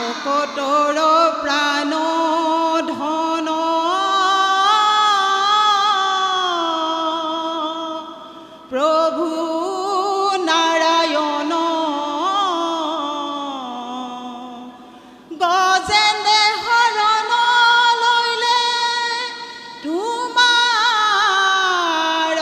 ভকতৰ প্ৰাণ ধন প্ৰভু নাৰায়ণ গজেন্দ্ৰে শৰণ লৈলে তোমাৰ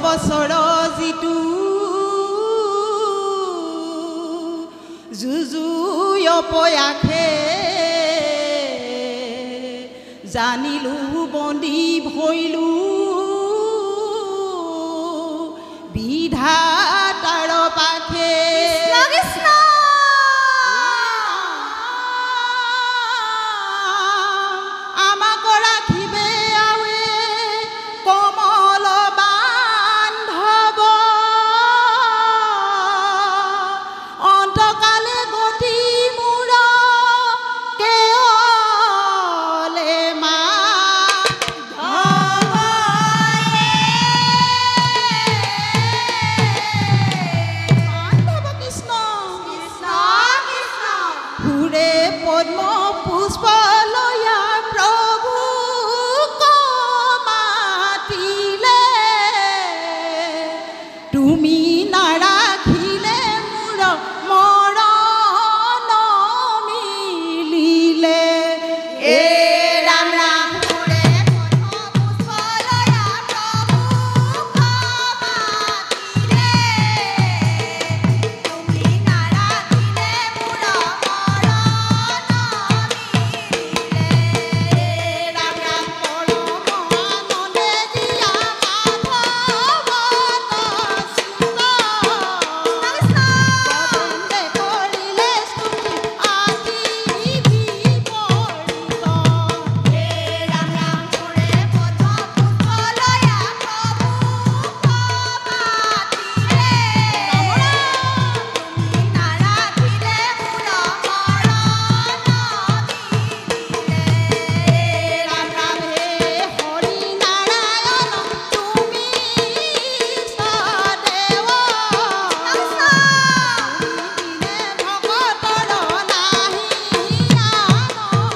বছৰ যিটো যুজুই অপয়াসে জানিলো বন্দী ভৈলো বিধাতাৰ পাখে আমাক ৰাখিবে আৱে কমল বান্ধৱ অন্তকালে গতি মূৰ কেৱলে মাধৱ কৃষ্ণ সুৰে পদ্ম পুষ্প লয়া প্ৰভু মাতিলে তুমি নাৰাখিলে মোৰ মৰণ মিলিলে এ ৰাম ৰাম সুৰে পদ্ম পুষ্প লয়া প্ৰভু মাতিলে তুমি নাৰাখিলে মোৰ ৰাম ৰাম পৰম আনন্দে দিয়া গোবিন্দে কৰিলে স্তুতি আদি বিপৰীত হে ৰাম ৰাম সুৰে পদ্ম পুষ্প লয়া প্ৰভু মাতিলে তুমি নাৰাখিলে মোৰ ৰাম ৰাম হে হৰি নাৰায়ণ তুমি সদেৱ দিনে ভকতৰ নাহি আন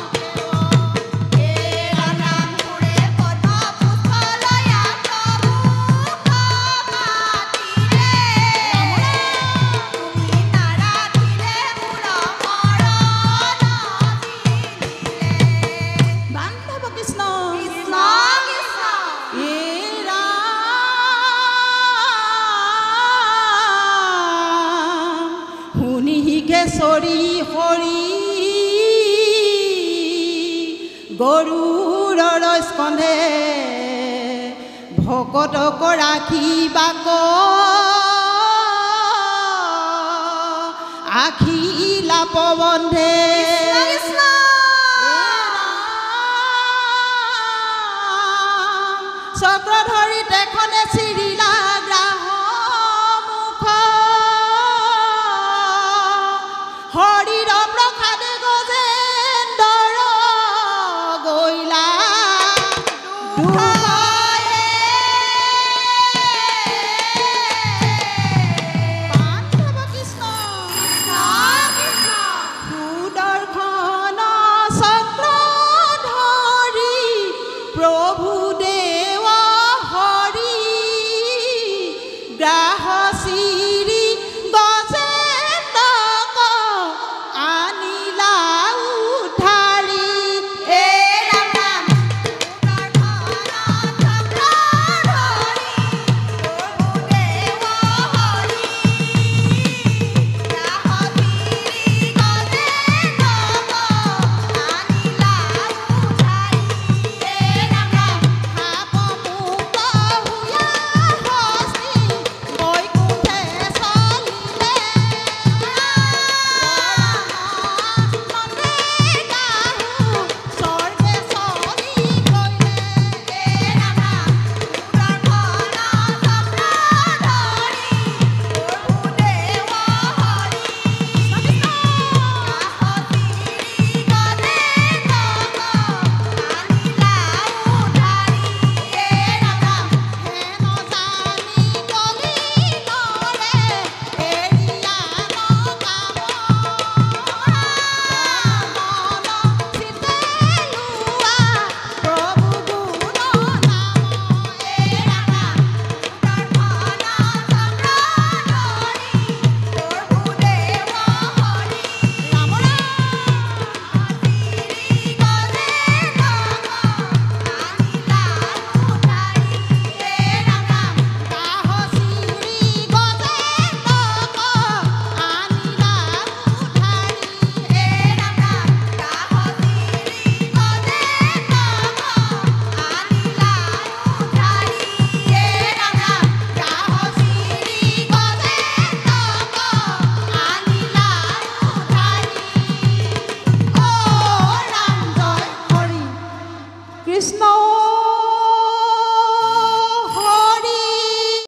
হে ৰাম ৰাম সুৰে পদ্ম পুষ্প লয়া প্ৰভু মাতিলে তুমি নাৰাখিলে মোৰ বান্ধৱ কৃষ্ণ হে ৰাম শুনি কেশৰী হৰি গৰুড়ৰ স্কন্ধে ভকতক ৰাখি বাক আখি লাপ বন্ধে চক্ৰধৰি তেখনে চিৰিলা গ্ৰাহ মুখ হৰিৰ প্ৰসাদে গজেন্দৰ গৈলা